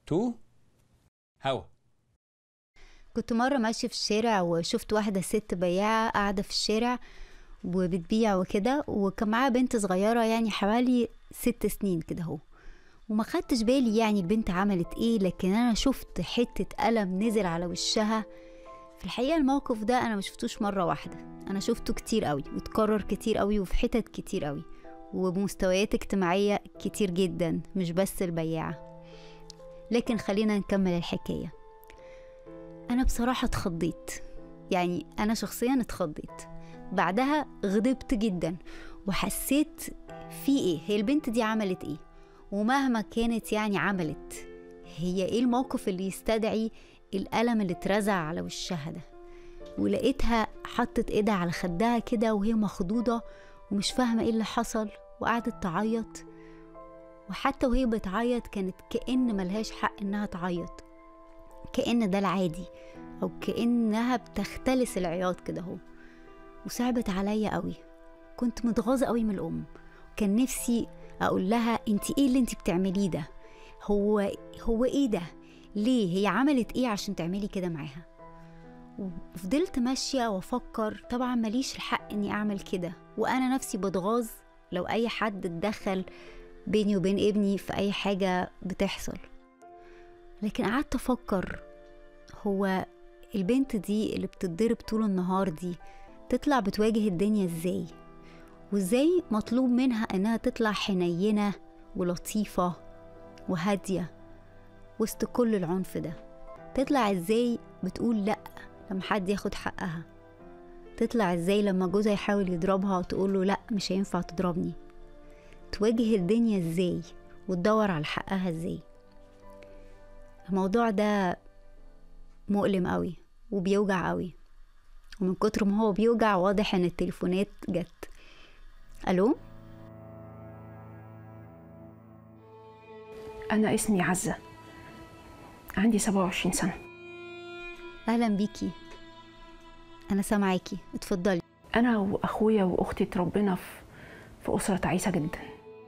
تو هوا. كنت مرة ماشية في الشارع وشفت واحدة ست بياعة قاعدة في الشارع وبتبيع وكده، وكان معاها بنت صغيرة يعني حوالي 6 سنين كده اهو، وما خدتش بالي يعني البنت عملت ايه، لكن انا شفت حتة ألم نزل على وشها. في الحقيقة الموقف ده انا ما شفتوش مرة واحدة، انا شفته كتير قوي وتكرر كتير قوي وفي حتت كتير قوي وبمستويات اجتماعية كتير جدا، مش بس البياعة. لكن خلينا نكمل الحكاية. انا بصراحة اتخضيت، يعني انا شخصيا اتخضيت، بعدها غضبت جدا وحسيت في ايه، هي البنت دي عملت ايه؟ ومهما كانت يعني عملت، هي ايه الموقف اللي يستدعي الألم اللي اترزع على وشها ده؟ ولقيتها حطت ايدها على خدها كده وهي مخضوضة ومش فاهمة ايه اللي حصل، وقعدت تعيط، وحتى وهي بتعيط كانت كأن ملهاش حق انها تعيط، كأن ده العادي، او كأنها بتختلس العياط كده اهو. وصعبت عليا قوي، كنت متغاظة قوي من الام، كان نفسي اقول لها انتي ايه اللي انتي بتعمليه ده؟ هو ايه ده؟ ليه؟ هي عملت ايه عشان تعملي كده معاها؟ وفضلت ماشية وافكر، طبعا ماليش الحق اني اعمل كده، وانا نفسي بتغاظ لو اي حد اتدخل بيني وبين ابني في اي حاجة بتحصل. لكن قعدت افكر، هو البنت دي اللي بتتضرب طول النهار دي تطلع بتواجه الدنيا ازاي؟ وازاي مطلوب منها انها تطلع حنينة ولطيفة وهادية وسط كل العنف ده؟ تطلع ازاي بتقول لأ لما حد ياخد حقها؟ تطلع ازاي لما جوزها يحاول يضربها وتقوله لأ مش هينفع تضربني؟ تواجه الدنيا ازاي وتدور على حقها ازاي؟ الموضوع ده مؤلم قوي وبيوجع قوي، ومن كتر ما هو بيوجع واضح ان التليفونات جت. الو، انا اسمي عزة، عندي 27 سنة. اهلا بيكي، انا سامعاكي، اتفضلي. انا واخويا واختي اتربينا في اسرة تعيسة جدا.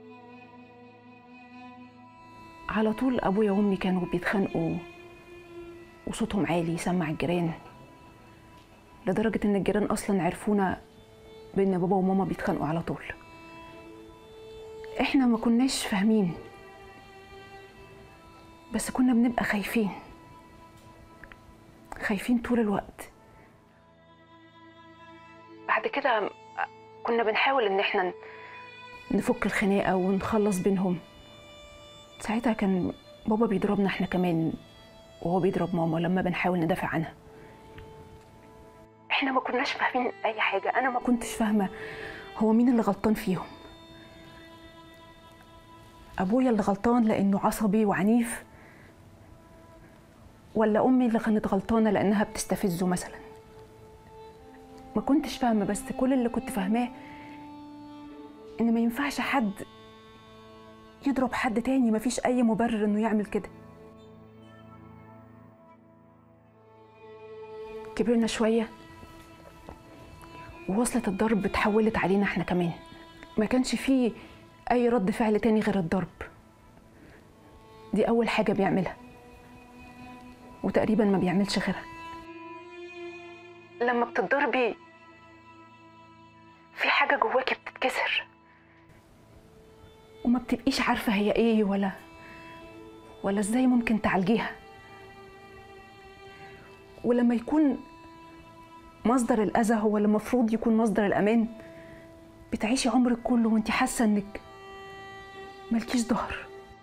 على طول ابويا وامي كانوا بيتخانقوا وصوتهم عالي يسمع الجيران، لدرجة ان الجيران اصلا عرفونا بان بابا وماما بيتخانقوا على طول. احنا ما كناش فاهمين، بس كنا بنبقى خايفين طول الوقت. بعد كده كنا بنحاول ان احنا نفك الخناقة ونخلص بينهم. ساعتها كان بابا بيضربنا احنا كمان، وهو بيضرب ماما لما بنحاول ندافع عنها. احنا ما كناش فاهمين اي حاجة، انا ما كنتش فاهمة هو مين اللي غلطان فيهم. ابويا اللي غلطان لانه عصبي وعنيف، ولا امي اللي كانت غلطانة لانها بتستفزه مثلا؟ ما كنتش فاهمة، بس كل اللي كنت فاهماه ان ما ينفعش حد يضرب حد تاني، ما فيش اي مبرر انه يعمل كده. كبرنا شوية ووصلت الضرب اتحولت علينا احنا كمان، ما كانش فيه اي رد فعل تاني غير الضرب. دي اول حاجة بيعملها، وتقريبا ما بيعملش غيرها. لما بتضربي في حاجة جواكي بتتكسر وما بتبقيش عارفة هي ايه ولا ازاي ممكن تعالجيها. ولما يكون مصدر الأذى هو اللي المفروض يكون مصدر الأمان، بتعيشي عمرك كله وانت حاسة انك مالكيش ظهر.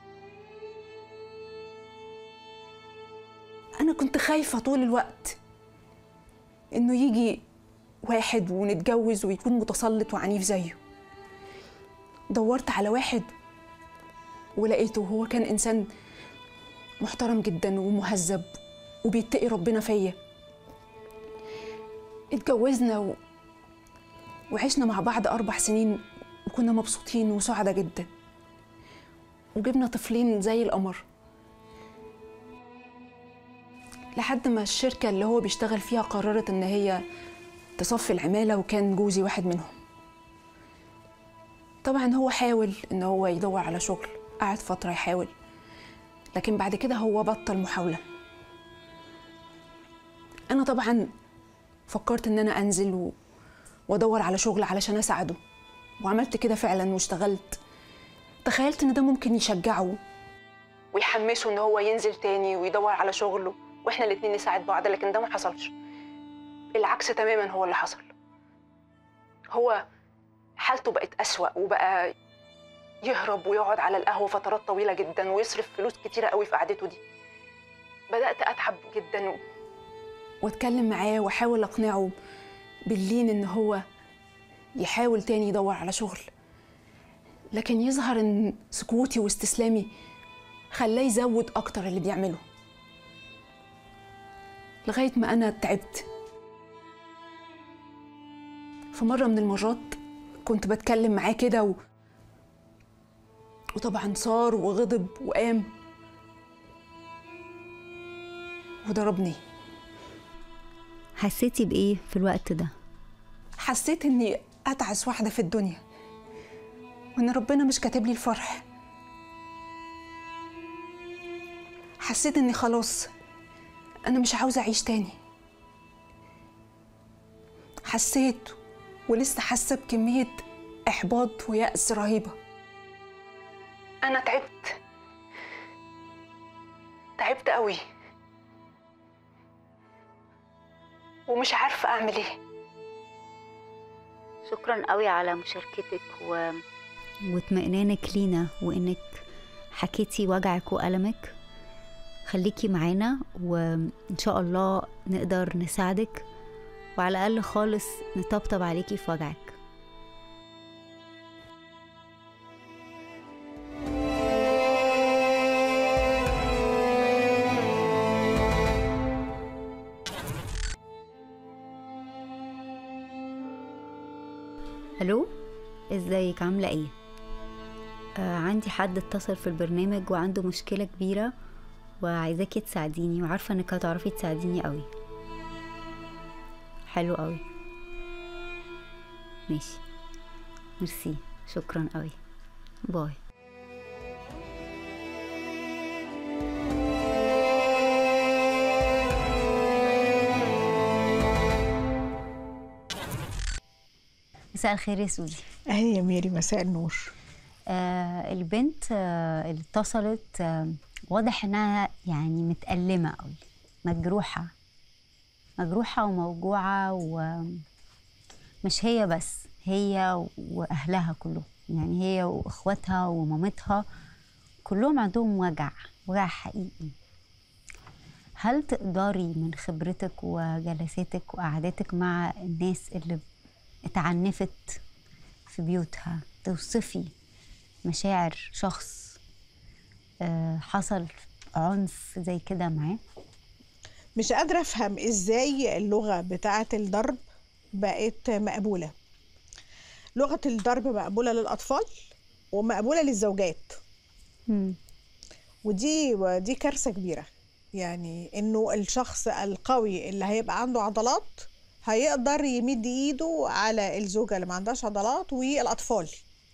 أنا كنت خايفة طول الوقت إنه يجي واحد ونتجوز ويكون متسلط وعنيف زيه. دورت على واحد ولقيته، هو كان إنسان محترم جدا ومهذب وبيتقي ربنا فيا. اتجوزنا وعشنا مع بعض 4 سنين وكنا مبسوطين وسعداء جدا، وجبنا طفلين زي القمر، لحد ما الشركة اللي هو بيشتغل فيها قررت ان هي تصفي العمالة، وكان جوزي واحد منهم. طبعا هو حاول ان هو يدور على شغل، قعد فترة يحاول، لكن بعد كده هو بطل محاولة. أنا طبعا فكرت إن أنا أنزل وأدور على شغل علشان أساعده، وعملت كده فعلا واشتغلت. تخيلت إن ده ممكن يشجعه ويحمسه إن هو ينزل تاني ويدور على شغله وإحنا الاتنين نساعد بعض، لكن ده ما حصلش. العكس تماما هو اللي حصل. هو حالته بقت أسوأ، وبقى يهرب ويقعد على القهوة فترات طويلة جدا ويصرف فلوس كتيرة قوي في قعدته دي. بدأت أتعب جدا واتكلم معاه واحاول أقنعه باللين إن هو يحاول تاني يدور على شغل، لكن يظهر إن سكوتي واستسلامي خلاه يزود أكتر اللي بيعمله، لغاية ما أنا تعبت. في مرة من المرات كنت بتكلم معاه كده وطبعا صار وغضب وقام وضربني. حسيتي بإيه في الوقت ده؟ حسيت إني أتعس واحدة في الدنيا، وإن ربنا مش كاتب لي الفرح. حسيت إني خلاص أنا مش عاوزة أعيش تاني. حسيت ولسه حاسة بكمية إحباط ويأس رهيبة. أنا تعبت قوي، ومش عارفة أعمل إيه. شكرا قوي على مشاركتك واطمئنانك لينا، وإنك حكيتي وجعك وألمك. خليكي معانا وإن شاء الله نقدر نساعدك، وعلى الأقل خالص نطبطب عليكي في وجعك. الو، ازيك؟ عامله ايه؟ عندي حد اتصل في البرنامج وعنده مشكله كبيره وعايزاكي تساعديني، وعارفه انك هتعرفي تساعديني قوي. حلو قوي، ماشي، ميرسي، شكرا قوي، باي. مساء الخير يا سوزي. اهي يا ميري، مساء النور. البنت اللي اتصلت واضح انها يعني متألمة قوي، مجروحة وموجوعة، ومش هي بس، هي واهلها كلهم، يعني هي واخواتها ومامتها كلهم عندهم وجع حقيقي. هل تقدري من خبرتك وجلساتك وقعداتك مع الناس اللي اتعنفت في بيوتها توصفي مشاعر شخص حصل عنف زي كده معاه؟ مش قادرة أفهم إزاي اللغة بتاعة الضرب بقت مقبولة. لغة الضرب مقبولة للأطفال ومقبولة للزوجات. ودي كارثة كبيرة. يعني إنه الشخص القوي اللي هيبقى عنده عضلات هيقدر يمد إيده على الزوجة اللي ما عندهاش عضلات والأطفال.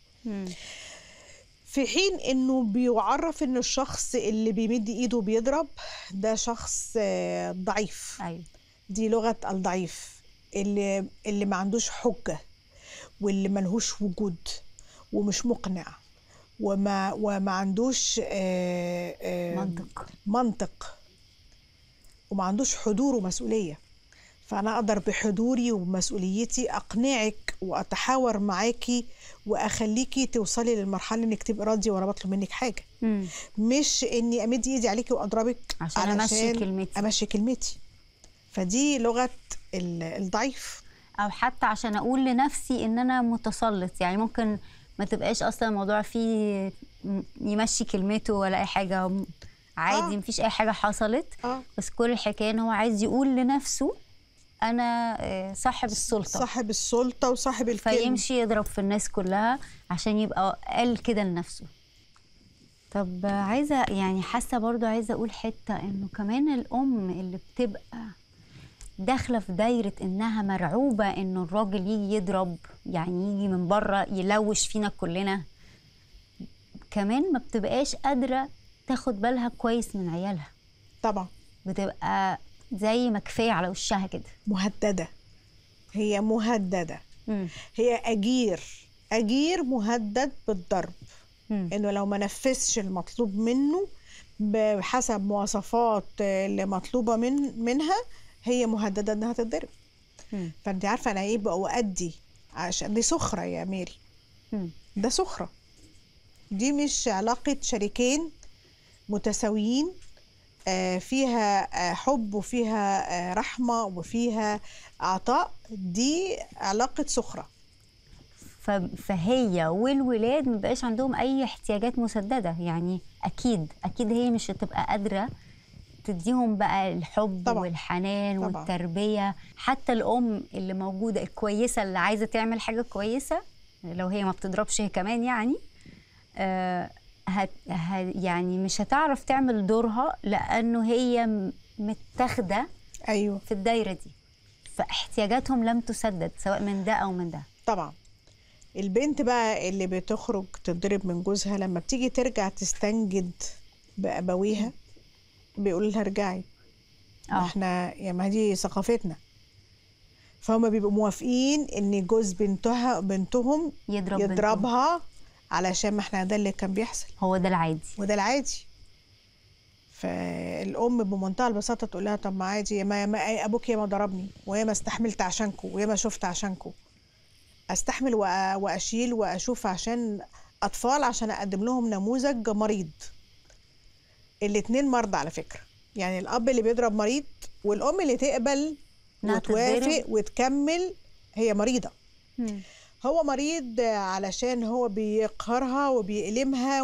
في حين إنه بيعرف إن الشخص اللي بيمد إيده بيضرب ده شخص ضعيف. أيوة. دي لغة الضعيف اللي ما عندوش حجة، واللي ملهوش وجود ومش مقنع وما عندوش منطق وما عندوش حضور ومسؤولية. فأنا أقدر بحضوري ومسؤوليتي أقنعك وأتحاور معاكي وأخليكي توصلي للمرحلة إنك تبقي راضية وأنا بطلب منك حاجة. مش إني أمد إيدي عليكي وأضربك عشان أمشي كلمتي. فدي لغة الضعيف. أو حتى عشان أقول لنفسي إن أنا متسلط، يعني ممكن ما تبقاش أصلا الموضوع فيه يمشي كلمته ولا أي حاجة، عادي مفيش أي حاجة حصلت. بس كل الحكاية إن هو عايز يقول لنفسه أنا صاحب السلطة وصاحب الكلمة، فيمشي يضرب في الناس كلها عشان يبقى قال كده لنفسه. طب عايزة يعني حاسة برضو عايزة أقول حتة إنه كمان الأم اللي بتبقى داخلة في دايرة إنها مرعوبة إنه الراجل يجي يضرب، يعني يجي من بره يلوش فينا كلنا، كمان ما بتبقاش قادرة تاخد بالها كويس من عيالها، طبعا بتبقى زي مكفية على وشها كده. مهددة، هي مهددة. هي أجير مهدد بالضرب. إنه لو ما نفذش المطلوب منه بحسب مواصفات اللي مطلوبة منها، هي مهددة إنها تتضرب. فأنت عارفة أنا إيه بأؤدي، عشان دي سخرة يا ميري. ده سخرة، دي مش علاقة شريكين متساويين فيها حب وفيها رحمة وفيها عطاء. دي علاقة سخرة. فهي والولاد مبقاش عندهم أي احتياجات مسددة، يعني أكيد هي مش هتبقى قادرة تديهم بقى الحب طبعا. والحنان طبعا. والتربية. حتى الأم اللي موجودة الكويسة اللي عايزة تعمل حاجة كويسة، لو هي ما بتضربش هي كمان يعني يعني مش هتعرف تعمل دورها، لأنه هي متاخدة أيوه في الدايرة دي، فاحتياجاتهم لم تسدد سواء من ده أو من ده. طبعا. البنت بقى اللي بتخرج تتضرب من جوزها لما بتيجي ترجع تستنجد بأبويها بيقول لها ارجعي. احنا يا ما دي ثقافتنا. فهم بيبقوا موافقين ان جوز بنتهم يضربها علشان ما احنا ده اللي كان بيحصل، هو ده العادي وده العادي. فالام بمنتهى البساطه تقول لها طب ما عادي، يا ما ابوك يا ما ضربني ويا ما استحملت عشانكم ويا ما شفت عشانكم، استحمل واشيل واشوف عشان اطفال، عشان اقدم لهم نموذج مريض. الاتنين مرضى على فكره، يعني الاب اللي بيضرب مريض والام اللي تقبل وتوافق وتكمل هي مريضه. هو مريض علشان هو بيقهرها وبيألمها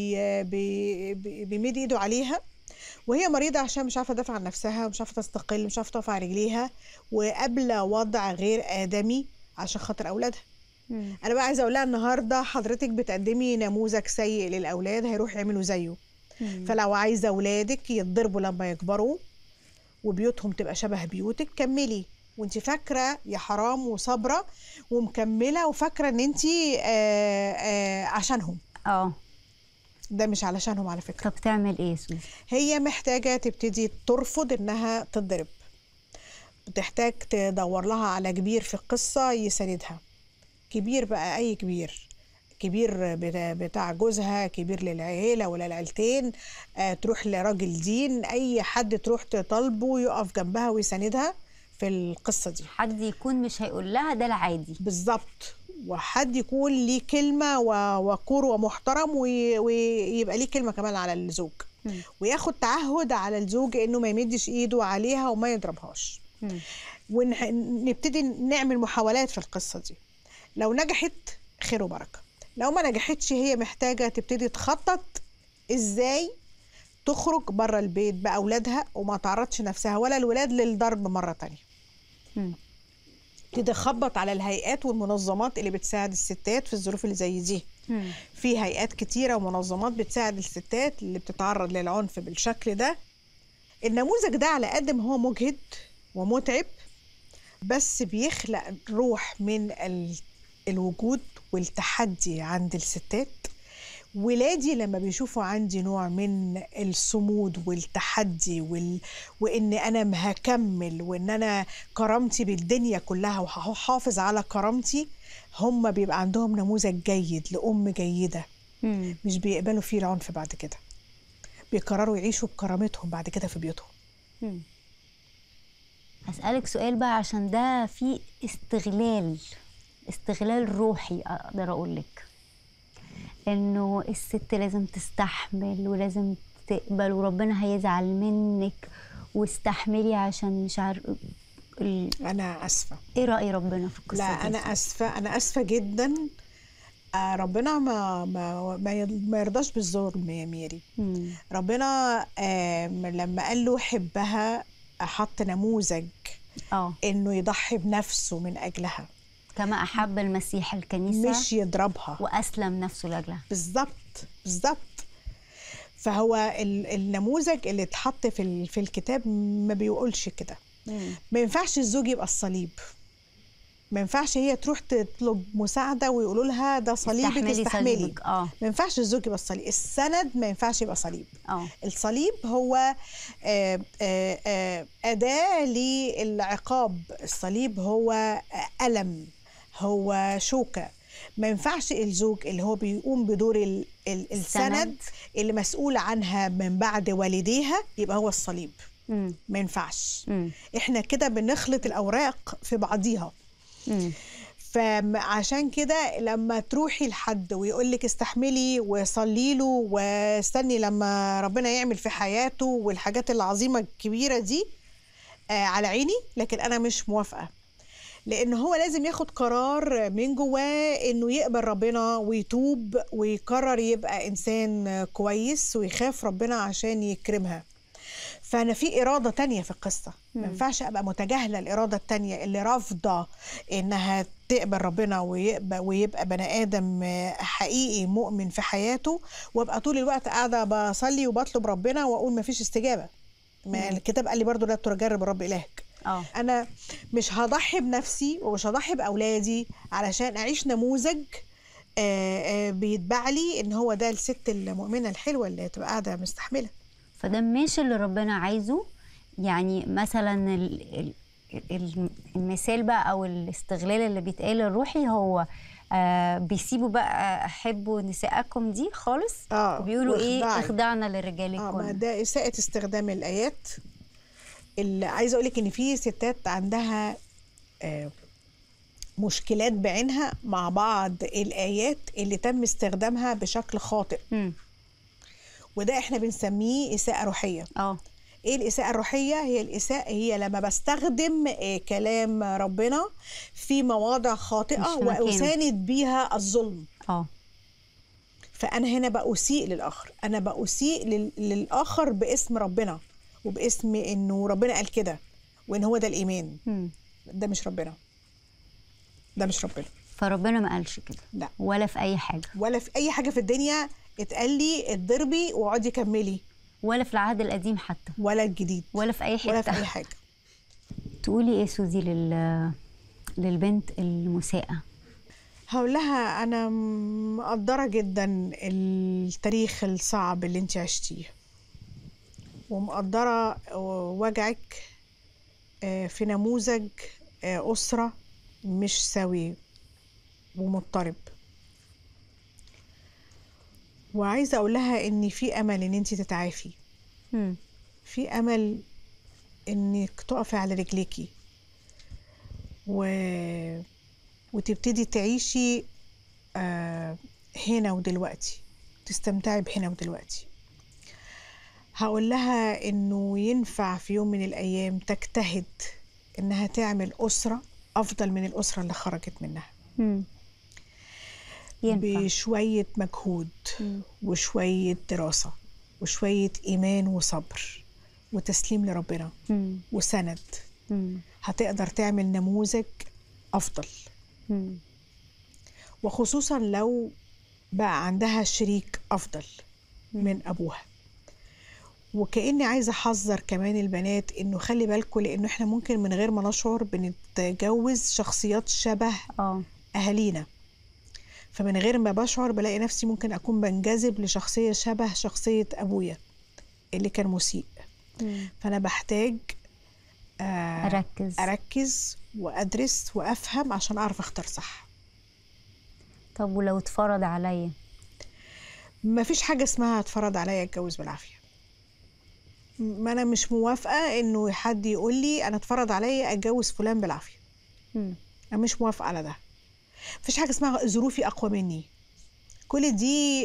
وبيمد ايده عليها، وهي مريضه عشان مش عارفه تدافع عن نفسها ومش عارفه تستقل، مش عارفه تقف على رجليها وقابله وضع غير آدمي عشان خاطر اولادها. انا بقى عايزه اقول لها النهارده حضرتك بتقدمي نموذج سيء للاولاد هيروح يعملوا زيه. فلو عايزه اولادك يتضربوا لما يكبروا وبيوتهم تبقى شبه بيوتك، كملي وانت فاكره يا حرام وصابره ومكمله وفاكره ان انت عشانهم. ده مش علشانهم على فكره. طب تعمل ايه سوزي؟ هي محتاجه تبتدي ترفض انها تتضرب، بتحتاج تدور لها على كبير في القصه يساندها. كبير بقى اي كبير، كبير بتاع جوزها، كبير للعيله ولا العيلتين، تروح لراجل دين، اي حد تروح تطالبه يقف جنبها ويساندها في القصه دي. حد يكون مش هيقول لها ده العادي بالظبط، وحد يكون ليه كلمه ووقور ومحترم ويبقى ليه كلمه كمان على الزوج، وياخد تعهد على الزوج انه ما يمدش ايده عليها وما يضربهاش. ونبتدي نعمل محاولات في القصه دي. لو نجحت خير وبركه، لو ما نجحتش هي محتاجه تبتدي تخطط ازاي تخرج بره البيت باولادها وما تعرضش نفسها ولا الولاد للضرب مره تانية. تبتدي تخبط على الهيئات والمنظمات اللي بتساعد الستات في الظروف اللي زي دي. في هيئات كتيره ومنظمات بتساعد الستات اللي بتتعرض للعنف بالشكل ده. النموذج ده على قد ما هو مجهد ومتعب، بس بيخلق روح من الوجود والتحدي عند الستات. ولادي لما بيشوفوا عندي نوع من الصمود والتحدي وإن أنا هكمل وإن أنا كرامتي بالدنيا كلها وهحافظ على كرامتي، هم بيبقى عندهم نموذج جيد لأم جيدة. مش بيقبلوا فيه العنف بعد كده، بيقرروا يعيشوا بكرامتهم بعد كده في بيوتهم. هسألك سؤال بقى، عشان ده فيه استغلال روحي. أقدر أقولك إنه الست لازم تستحمل ولازم تقبل وربنا هيزعل منك واستحملي عشان مش عارف. أنا أسفة. إيه رأي ربنا في القصة لا دي؟ أنا أسفة جدا. ربنا ما يرضاش بالظلم يا ميري. ربنا لما قال له حبها حط نموذج إنه يضحي بنفسه من أجلها كما أحب المسيح الكنيسة، مش يضربها، وأسلم نفسه لأجلها. بالظبط. فهو النموذج اللي اتحط في الكتاب ما بيقولش كده. ما ينفعش الزوج يبقى الصليب، ما ينفعش هي تروح تطلب مساعده ويقولوا لها ده صليبك استحملي. صليبك. ما ينفعش الزوج يبقى الصليب، السند ما ينفعش يبقى صليب. الصليب هو أداة للعقاب، الصليب هو ألم، هو شوكة. ما ينفعش الزوج اللي هو بيقوم بدور السند اللي مسؤول عنها من بعد والديها يبقى هو الصليب. ما ينفعش. احنا كده بنخلط الأوراق في بعضيها. فعشان كده لما تروحي لحد ويقول لك استحملي وصلي له واستني لما ربنا يعمل في حياته والحاجات العظيمة الكبيرة دي، على عيني، لكن أنا مش موافقة. لأن هو لازم ياخد قرار من جواه إنه يقبل ربنا ويتوب ويقرر يبقى إنسان كويس ويخاف ربنا عشان يكرمها. فأنا في إرادة تانية في القصة، ما ينفعش أبقى متجاهلة الإرادة التانية اللي رافضة إنها تقبل ربنا ويبقى بني آدم حقيقي مؤمن في حياته، وأبقى طول الوقت قاعدة بصلي وبطلب ربنا وأقول ما فيش استجابة. ما الكتاب قال لي برضو لا تجرب الرب إلهك. أنا مش هضحي بنفسي ومش هضحي بأولادي علشان أعيش نموذج بيتبع لي إن هو ده الست المؤمنة الحلوة اللي تبقى قاعدة مستحملة. فده مش اللي ربنا عايزه. يعني مثلا المثال بقى او الاستغلال اللي بيتقال الروحي هو بيسيبوا بقى احبوا نساءكم دي خالص، وبيقولوا ايه اخضعنا لرجالكم. ما ده اساءة استخدام الايات. اللي عايزه اقول لك ان في ستات عندها مشكلات بعينها مع بعض الايات اللي تم استخدامها بشكل خاطئ. وده احنا بنسميه إساءة روحية. ايه الإساءة الروحية؟ هي الإساءة هي لما بستخدم كلام ربنا في مواضع خاطئة وأساند بيها الظلم. فأنا هنا بأسيء للآخر، أنا بأسيء للآخر باسم ربنا وباسم إنه ربنا قال كده وإن هو ده الإيمان. ده مش ربنا، ده مش ربنا. فربنا ما قالش كده. لا، ولا في أي حاجة، ولا في أي حاجة في الدنيا اتقال لي اتضربي واقعدي كملي، ولا في العهد القديم حتى، ولا الجديد، ولا في أي حتة، ولا في أي حاجة. تقولي إيه سوزي للبنت المساءة؟ هقول لها أنا مقدرة جدا التاريخ الصعب اللي انت عشتيه، ومقدرة وجعك في نموذج أسرة مش سوي ومضطرب. وعايزة أقول لها إن في أمل إن أنت تتعافي. في أمل إنك تقفي على رجليكي وتبتدي تعيشي هنا ودلوقتي، تستمتعي بهنا ودلوقتي. هقول لها إنه ينفع في يوم من الأيام تجتهد إنها تعمل أسرة أفضل من الأسرة اللي خرجت منها. بشوية مجهود وشوية دراسة وشوية إيمان وصبر وتسليم لربنا وسند، هتقدر تعمل نموذج أفضل. وخصوصا لو بقى عندها شريك أفضل من أبوها. وكأني عايزة أحذر كمان البنات إنه خلي بالكم، لأنه إحنا ممكن من غير ما نشعر بنتجوز شخصيات شبه أهالينا. فمن غير ما بشعر بلاقي نفسي ممكن أكون بنجذب لشخصية شبه شخصية أبويا اللي كان مسيء. فأنا بحتاج أركز وأدرس وأفهم عشان أعرف أختار صح. طب ولو اتفرض عليا؟ ما فيش حاجة اسمها اتفرض عليا اتجوز بالعافية. ما أنا مش موافقة إنه حد يقول لي أنا اتفرض عليا أتجوز فلان بالعافية. أنا مش موافقة على ده. مفيش حاجة اسمها ظروفي أقوى مني. كل دي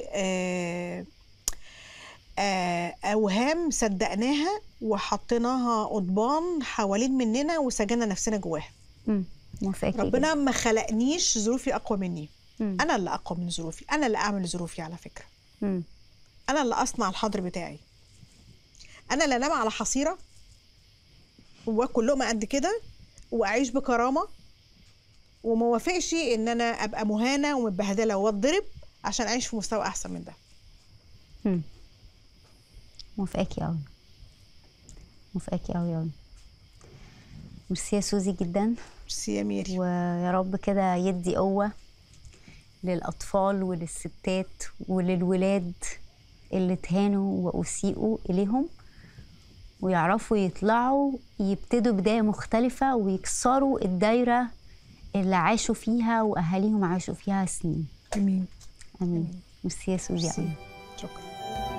أوهام صدقناها وحطيناها قضبان حوالين مننا وسجنا نفسنا جواها. ربنا ما خلقنيش ظروفي أقوى مني. أنا اللي أقوى من ظروفي، أنا اللي أعمل ظروفي على فكرة. أنا اللي أصنع الحاضر بتاعي. أنا اللي أنام على حصيرة وأكل لقمة قد كده وأعيش بكرامة، وما وافقش ان انا ابقى مهانه ومتبهدله واتضرب عشان اعيش في مستوى احسن من ده. موافقاكي قوي، موافقاكي قوي قوي. ميرسي يا سوزي جدا، ميرسي يا ميري. ويا رب كده يدي قوة للأطفال وللستات وللولاد اللي اتهانوا وأسيئوا إليهم، ويعرفوا يطلعوا يبتدوا بداية مختلفة ويكسروا الدايرة اللي عاشوا فيها وأهاليهم عاشوا فيها سنين. امين. امين. ميرسي يا سوزي. شكرا.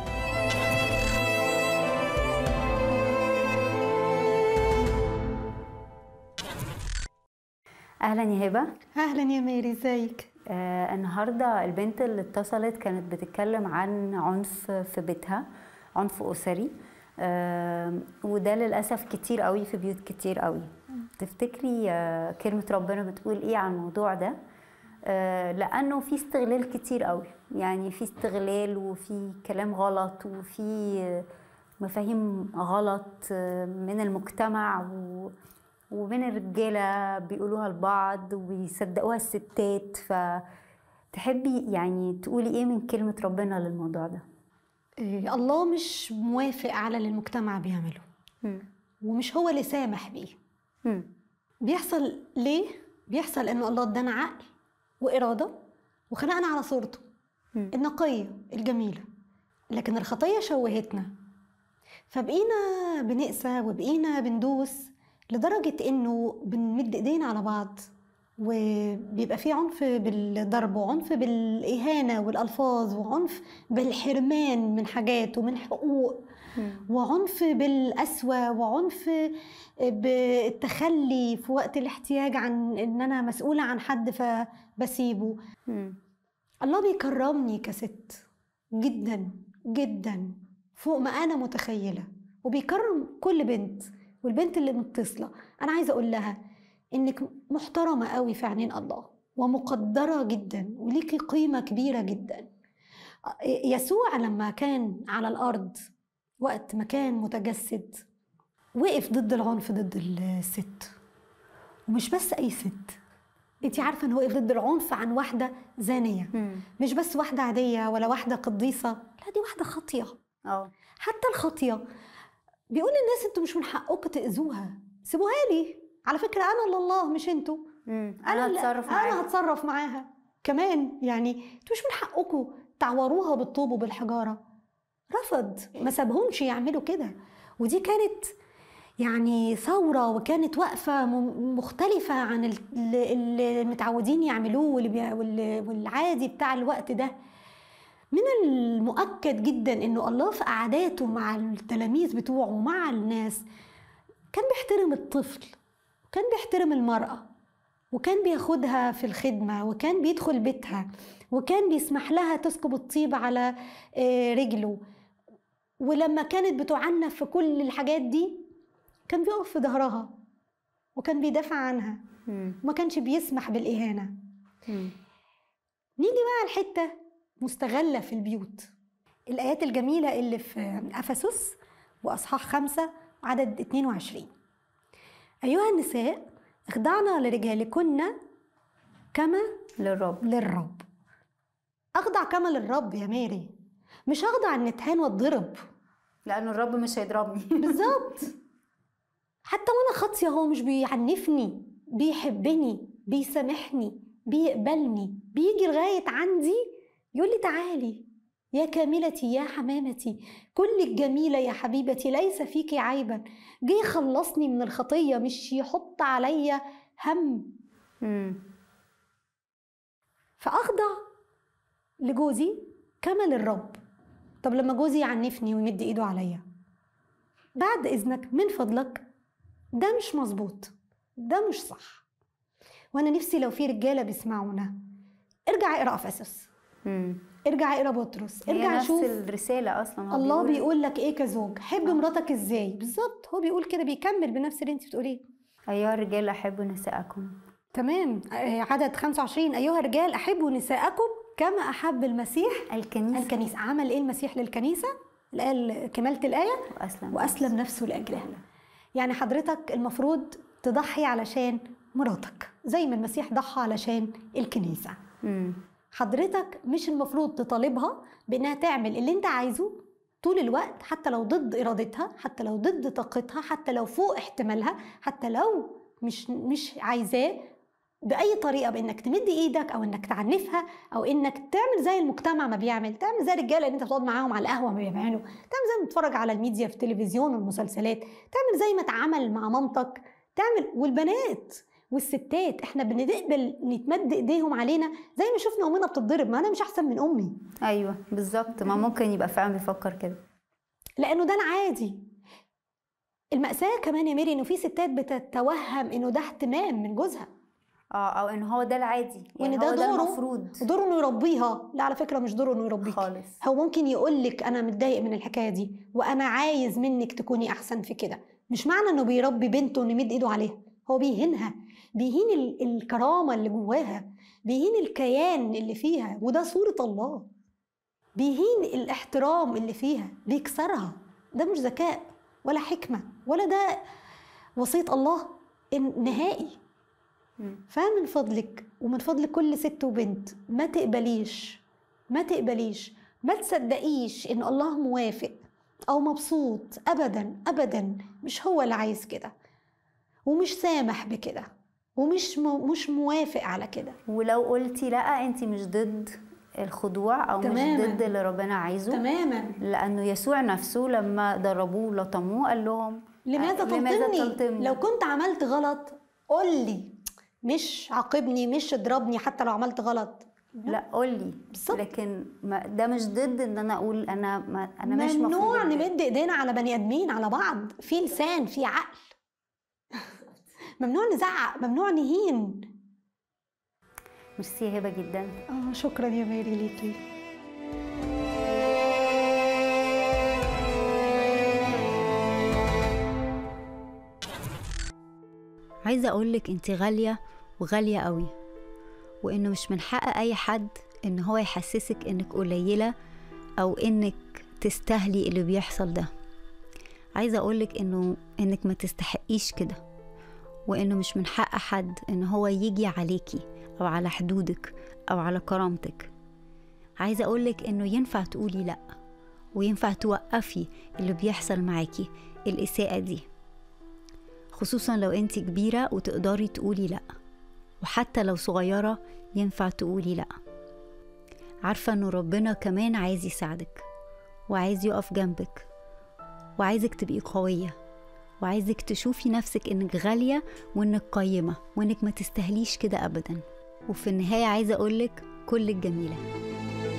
اهلا يا هبه. اهلا يا ميري، ازيك؟ النهارده البنت اللي اتصلت كانت بتتكلم عن عنف في بيتها، عنف اسري، وده للاسف كتير قوي في بيوت كتير قوي. تفتكري كلمه ربنا بتقول ايه عن الموضوع ده؟ لانه في استغلال كتير قوي، يعني في استغلال وفي كلام غلط وفي مفاهيم غلط من المجتمع ومن الرجاله بيقولوها لبعض ويصدقوها الستات. فتحبي يعني تقولي ايه من كلمه ربنا للموضوع ده؟ الله مش موافق على اللي المجتمع بيعمله، ومش هو اللي سامح بيه. بيحصل ليه؟ بيحصل انه الله ادانا عقل واراده وخلقنا على صورته النقيه الجميله، لكن الخطيه شوهتنا، فبقينا بنقسى وبقينا بندوس لدرجه انه بنمد ايدينا على بعض، وبيبقى في عنف بالضرب وعنف بالاهانه والالفاظ وعنف بالحرمان من حاجات ومن حقوق، وعنف بالقسوه وعنف بالتخلي في وقت الاحتياج عن ان انا مسؤوله عن حد فبسيبه. الله بيكرمني كست جدا جدا فوق ما انا متخيله، وبيكرم كل بنت، والبنت اللي متصله انا عايزه اقول لها انك محترمه قوي في عينين الله ومقدره جدا وليكي قيمه كبيره جدا. يسوع لما كان على الارض وقت ما كان متجسد وقف ضد العنف ضد الست، ومش بس اي ست، انتي عارفه انه وقف ضد العنف عن واحده زانيه، مش بس واحده عاديه ولا واحده قديسه، لا دي واحده خاطيه. حتى الخاطيه بيقول للناس انتوا مش من حقكم تاذوها، سيبوها لي، على فكره انا الله مش انتوا، انا هتصرف معاها كمان، يعني انتوا مش من حقكم تعوروها بالطوب وبالحجاره. رفض، ما سابهمش يعملوا كده، ودي كانت يعني ثورة، وكانت وقفة مختلفة عن اللي متعودين يعملوه والعادي بتاع الوقت ده. من المؤكد جدا انه الله في قعداته مع التلاميذ بتوعه ومع الناس كان بيحترم الطفل، وكان بيحترم المرأة، وكان بياخدها في الخدمة، وكان بيدخل بيتها، وكان بيسمح لها تسكب الطيب على رجله، ولما كانت بتعنف في كل الحاجات دي كان بيقف في ظهرها وكان بيدافع عنها، وما كانش بيسمح بالإهانة. نيجي بقى الحتة مستغلة في البيوت، الآيات الجميلة اللي في أفسس وأصحاح 5 عدد 22: أيها النساء اخضعنا لرجالكن كما للرب. أخضع كما للرب يا ماري، مش أخضع النتهان والضرب، لأنه الرب مش هيضربني. بالظبط. حتى وانا خاطيه هو مش بيعنفني، بيحبني، بيسامحني، بيقبلني، بيجي لغايه عندي يقول لي تعالي يا كاملتي يا حمامتي، كلك جميله يا حبيبتي، ليس فيكي عيبا. جه يخلصني من الخطيه، مش يحط عليا هم. فاخضع لجوزي كما للرب. طب لما جوزي يعنفني ويمد ايده عليا، بعد اذنك من فضلك، ده مش مظبوط، ده مش صح. وانا نفسي لو في رجاله بيسمعونا، ارجع اقرا افسس، ارجع اقرا بطرس، ارجع شوف نفس الرساله اصلا. الله بيقول لك ايه كزوج، حب مراتك ازاي بالظبط. هو بيقول كده، بيكمل بنفس اللي انت بتقوليه. ايها الرجال احبوا نساءكم. تمام. عدد 25: ايها الرجال احبوا نساءكم كما احب المسيح الكنيسه. عمل ايه المسيح للكنيسه؟ الآية كمالة الآية وأسلم نفسه لأجلها. يعني حضرتك المفروض تضحي علشان مراتك زي ما المسيح ضحى علشان الكنيسة. حضرتك مش المفروض تطالبها بأنها تعمل اللي انت عايزه طول الوقت، حتى لو ضد إرادتها، حتى لو ضد طاقتها، حتى لو فوق احتمالها، حتى لو مش عايزاه باي طريقه، بانك تمد ايدك او انك تعنفها او انك تعمل زي المجتمع ما بيعمل، تعمل زي الرجاله اللي انت بتقعد معاهم على القهوه ما بيعملوا، تعمل زي ما بتتفرج على الميديا في التلفزيون والمسلسلات، تعمل زي ما اتعامل مع مامتك، تعمل. والبنات والستات احنا بنقبل نتمد ايديهم علينا زي ما شفنا امنا بتتضرب، ما انا مش احسن من امي. ايوه بالظبط، ما ممكن يبقى فعلا بيفكر كده، لانه ده العادي. المأساة كمان يا ميري انه في ستات بتتوهم انه ده اهتمام من جوزها، او ان هو ده العادي، يعني وان ده هو دوره، المفروض. دوره انه يربيها. لا على فكره مش دوره انه يربيك خالص. هو ممكن يقول لك انا متضايق من الحكايه دي وانا عايز منك تكوني احسن في كده. مش معنى انه بيربي بنته انه يمد ايده عليها، هو بيهينها، بيهين الكرامه اللي جواها، بيهين الكيان اللي فيها، وده صوره الله. بيهين الاحترام اللي فيها، بيكسرها. ده مش ذكاء ولا حكمه ولا ده وصيه الله نهائي. فمن فضلك ومن فضل كل ست وبنت ما تقبليش ما تصدقيش ان الله موافق او مبسوط ابدا ابدا. مش هو اللي عايز كده ومش سامح بكده ومش مش موافق على كده. ولو قلتي لا انت مش ضد الخضوع او تماماً. مش ضد اللي ربنا عايزه تماما. لانه يسوع نفسه لما ضربوه لطموه قال لهم لماذا تلطمني؟ لو كنت عملت غلط قول لي، مش عاقبني، مش اضربني حتى لو عملت غلط. لا قولي. لكن ده مش ضد ان انا اقول انا مش ممنوع نمد ايدينا على بني ادمين، على بعض، في لسان، في عقل. ممنوع نزعق، ممنوع نهين. ميرسي يا هبه جدا. شكرا يا ميري ليكي. عايزه اقولك انت غاليه وغاليه قوي، وانه مش من حق اي حد ان هو يحسسك انك قليله او انك تستاهلي اللي بيحصل ده. عايزه اقولك انك ما تستحقيش كده، وانه مش من حق حد ان هو يجي عليكي او على حدودك او على كرامتك. عايزه اقولك انه ينفع تقولي لا، وينفع توقفي اللي بيحصل معاكي، الاساءه دي، خصوصا لو انت كبيره وتقدري تقولي لا، وحتى لو صغيره ينفع تقولي لا. عارفه انه ربنا كمان عايز يساعدك وعايز يقف جنبك وعايزك تبقي قويه، وعايزك تشوفي نفسك انك غاليه وانك قيمه وانك ما تستاهليش كده ابدا. وفي النهايه عايزه اقولك كلك جميله.